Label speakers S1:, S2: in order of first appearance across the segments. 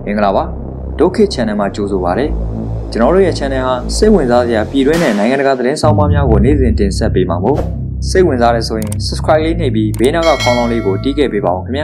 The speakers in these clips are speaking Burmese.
S1: င်္ဂလာပါဒုက္ခ channel မှာကြိုဆိုပါရစေကျွန်တော်တို့ရဲ့ channel ဟာစိတ်ဝင်စားစရာပြည်တွင်းနဲ့နိုင်ငံတကာသတင်းဆောင်ပါများကိုနေ့စဉ်တင်ဆက်ပေးမှာမို့စိတ်ဝင်စားရဆိုရင် subscribe လေးနှိပ်ပြီးဘေးနောက်ကခေါင်းလောင်းလေးကိုတီးခဲ့ပေးပါဦးခင်ဗျာ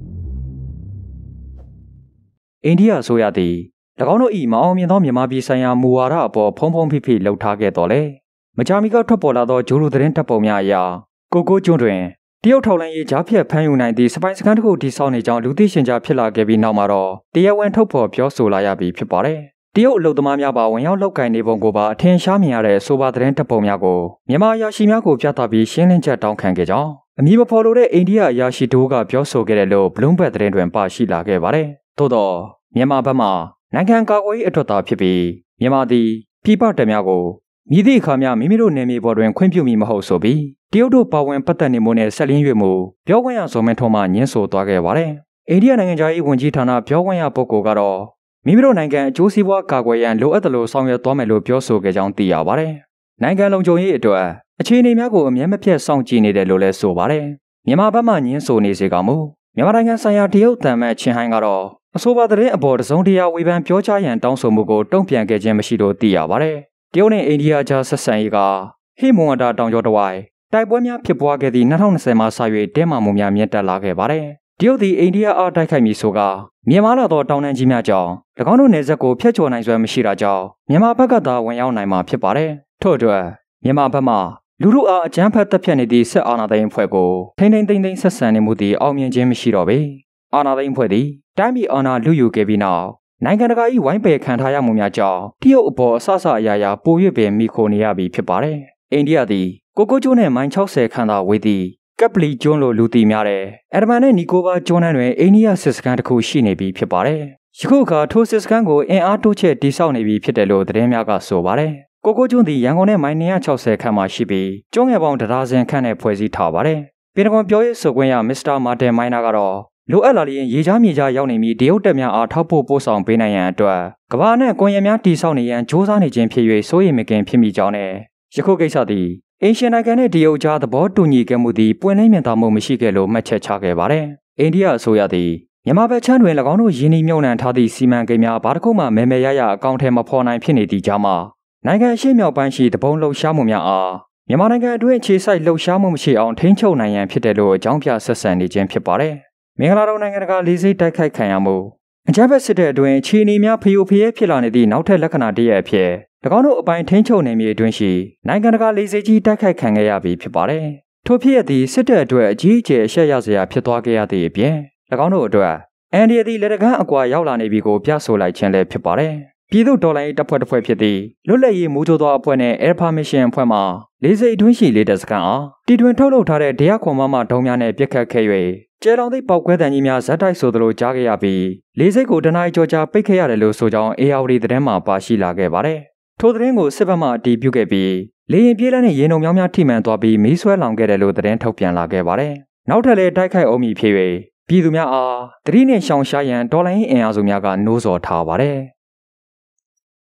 S1: အိန္ဒိယအစိုးရသည်၎င်းတို့၏မအောင်မြင်သောမြန်မာပြည်ဆိုင်ရာမူဝါဒအပေါ်ဖုံးဖုံးဖိဖိလှုပ်ထားခဲ့တော်လဲမကြာမီကထွက်ပေါ်လာသောဂျိုလိုသတင်းတပ်ပုံများအရကိုကိုကျွန်းတွင်တရုတ်ထောက်လှမ်းရေးကြားဖြတ်ဖမ်းယူနိုင်သည့်စပိုင်စကန်တစ်ခုတည်ဆောက်နေကြောင်းလူသိရှင်ကြားဖြစ်လာခဲ့ပြီးနောက်မှာတော့တရားဝင်ထုတ်ဖော်ပြောဆိုလာရပြီဖြစ်ပါတယ်။တရုတ်အလုပ်သမားများပါဝင်ရောက်လုပ်ကိုင်နေပုံကိုပါအထင်ရှားမြင်ရတဲ့ဆိုပါသတင်းတပ်ပုံများကိုမြန်မာအရာရှိများကိုပြသပြီးရှင်းလင်းချက်တောင်းခံခဲ့ကြောင်းအမည်မဖော်လိုတဲ့အိန္ဒိယအရာရှိတို့ကပြောဆိုခဲ့တယ်လို့ Bloomberg သတင်းတွင်ပါရှိလာခဲ့ပါတယ်။သို့တော့မြန်မာဘက်မှနိုင်ငံကာကွယ်ရေးအတွက်သာဖြစ်ပြီးမြန်မာသည်ပြည်ပတပ်များကိုမြည်သည့်အခါမျှမိမိတို့နယ်မြေပေါ်တွင်ခွင့်ပြုမိမဟုတ်ဆိုပြီးတရုတ်တို့ပါဝင်ပတ်သက်နေမှုနဲ့ဆက်လင်း၍မှုပြောခွင့်ရဇော်မင်းထွန်းမှညှင်းဆိုသွားခဲ့ပါတယ်။အိန္ဒိယနိုင်ငံသားရေးဝန်ကြီးဌာနပြောခွင့်ရပုဂ္ဂိုလ်ကတော့မိမိတို့နိုင်ငံအကျိုးစီးပွားကာကွယ်ရန်လိုအပ်သလိုဆောင်ရွက်သွားမယ်လို့ပြောဆိုခဲ့ကြောင်းသိရပါတယ်။နိုင်ငံလုံခြုံရေးအတွက်အခြေအနေများကိုအမြဲမပြတ်စောင့်ကြည့်နေတယ်လို့လည်းဆိုပါတယ်။မြန်မာဘက်မှညှင်းဆိုနေစေကမူမြန်မာနိုင်ငံဆိုင်ရာတရုတ်တန်မဲ့ချင်းဟိုင်းကတော့အဆိုပါသတင်းအပေါ်တစုံတရာဝေဖန်ပြောကြားရန်တောင်းဆိုမှုကိုတုံ့ပြန်ခဲ့ခြင်းမရှိလို့သိရပါတယ်။တရုတ်နဲ့အိန္ဒိယကြားဆက်ဆံရေးကဟိမဝန္တာတောင်ကျောတစ်ဝိုက်တိုက်ပွဲများဖြစ်ပွားခဲ့သည့်2020မှာစ၍တင်းမာမှုများမြင့်တက်လာခဲ့ပါတယ်။တရုတ်သည်အိန္ဒိယအားတိုက်ခိုက်မည်ဆိုကမြန်မာလာသောတောင်တန်းကြီးများကြောင့်၎င်းတို့နယ်စပ်ကိုဖျက်ချော်နိုင်စွမ်းမရှိတာကြောင့်မြန်မာဘက်ကသာဝင်ရောက်နိုင်မှာဖြစ်ပါတယ်။ထို့အတွက်မြန်မာဘက်မှလူထုအားအကြမ်းဖက်တပ်ဖြတ်နေသည့်စစ်အာဏာသိမ်းအဖွဲ့ကိုထိန်းသိမ်းဆက်ဆံနေမှုသည်အောင်မြင်ခြင်းမရှိတော့ပေ။အာဏာသိမ်းအဖွဲ့သည်တိုင်းပြည်အာဏာလုယူခဲ့ပြီးနောက်နိုင်ငံတကာ၏ဝိုင်းပယ်ခံထားရမှုများကြောင့်တရုတ်အပေါ်အဆအရာရာပို၍ပင်မိခိုနေရပြီဖြစ်ပါတယ်။အိန္ဒိယသည်ကိုကိုကျွန်းနဲ့မိုင်60ခန့်သာဝေးသည့်ကပ်ပလီကျွန်းလိုလူသိများတဲ့အက်ဒမန်နဲ့နီကိုဘာကျွန်းတွင်အိန္ဒိယစစ်စခန်းတစ်ခုရှိနေပြီဖြစ်ပါတယ်။ယခုအခါထိုစစ်စခန်းကိုအင်အားတိုးချဲ့တည်ဆောက်နေပြီဖြစ်တယ်လို့သတင်းများကဆိုပါတယ်။ကိုကိုကျွန်းသည်ရန်ကုန်နဲ့မိုင်260ခန့်မှရှိပြီးကျွန်းငယ်ပေါင်း1ဒါဇင်ခန့်နဲ့ဖွဲ့စည်းထားပါတယ်။ပြည်တော်ပြောရေးဆိုခွင့်ရမစ္စတာမာတင်မိုင်းနာကတော့လိုအပ်လာလျင်ရေချားမြေချားရောက်နေပြီးတရုတ်တပ်များအားထောက်ပို့ဆောင်ပေးနိုင်ရန်အတွက်ကမ္ဘာနဲ့ကွန်ရက်များတည်ဆောက်နေရန်စ조사နေခြင်းဖြစ်၍စိုးရိမ်မကင်ဖြစ်မိကြောင်းနဲ့ယခုကိစ္စသည်အင်ရှင်နိုင်ငံနဲ့တရုတ်ကြားသဘောတူညီခဲ့မှုသည်ပွင့်လင်းမြင်သာမှုမရှိခဲ့လို့မှတ်ချက်ချခဲ့ပါတယ်။အိန္ဒိယအစိုးရသည်မြန်မာဘက်ခြမ်းတွင်၎င်းတို့ရင်းနှီးမြှုပ်နှံထားသည့်စီမံကိန်းများဘာတစ်ခုမှမဲမဲရရအကောင့်ထဲမဖော်နိုင်ဖြစ်နေသည့်ကြားမှာနိုင်ငံရှေ့မြောက်ပိုင်းရှိတပုံလှုပ်ရှားမှုများအားမြန်မာနိုင်ငံအတွင်းအခြေစိုက်လှုပ်ရှားမှုမရှိအောင်ထိန်းချုပ်နိုင်ရန်ဖြစ်တယ်လို့အကြောင်းပြဆက်ဆံနေခြင်းဖြစ်ပါတယ်။မင်္ဂလာတော်နိုင်ငံတကာလေးစိတ်တိုက်ခိုက်ခံရမှုအကြမ်းဖက်စစ်တဲ့အတွင်းအခြေအနေများဖျို့ဖျဲဖြစ်လာနေသည့်နောက်ထပ်လက္ခဏာတစ်ရပ်အဖြစ်၎င်းတို့အပိုင်းထိန်းချုပ်နေမြေအတွင်းရှိနိုင်ငံတကာလေးစိတ်ကြီးတိုက်ခိုက်ခံခဲ့ရပြီးဖြစ်ပါတယ်။ထို့ဖြစ်ရသည့်စစ်တပ်အတွက်အကြီးအကျယ်အရှက်ရစရာဖြစ်သွားခဲ့ရသည့်အပြင်၎င်းတို့အတွက်အန်ဒီယသည်လက်တကမ်းအကွာရောက်လာနေပြီကိုပြဆိုလိုက်ခြင်းလည်းဖြစ်ပါတယ်။ပြည်သူ့တော်လှန်ရေးတပ်ဖွဲ့တစ်ဖွဲ့ဖြစ်သည့်လွတ်လပ်ရေးမူကြိုသောအဖွဲ့နဲ့ Air Permission အဖွဲ့မှလေးစိတ်အတွင်းရှိလေးတပ်စခန်းအားတီထွင်ထုတ်လုပ်ထားတဲ့တရားခွန်မဒုံများနဲ့ပြစ်ခတ်ခဲ့၍ကျဲလောင်သိပောက်ကွဲတန်ကြီးများဇက်တိုက်ဆိုသလိုကြားခဲ့ရပြီးလေးစိတ်ကိုတနအီကြောကြာပိတ်ခဲ့ရတယ်လို့ဆိုကြောင်း ARD သတင်းမှာပါရှိလာခဲ့ပါတယ်။ထိုသတင်းကိုစစ်ဘက်မှအတည်ပြုခဲ့ပြီးလေရင်ပြေးလန်းနဲ့ရေနုံများထိမှန်သွားပြီးမီးဆွဲလောင်ခဲ့တယ်လို့သတင်းထုတ်ပြန်လာခဲ့ပါတယ်။နောက်ထပ်လည်းတိုက်ခိုက်အောင်မည်ဖြစ်၍ပြည်သူများအားတတိနဲ့ရှောင်ရှားရန်တော်လိုင်းအင်အားစုများကနှိုးဆော်ထားပါတယ်။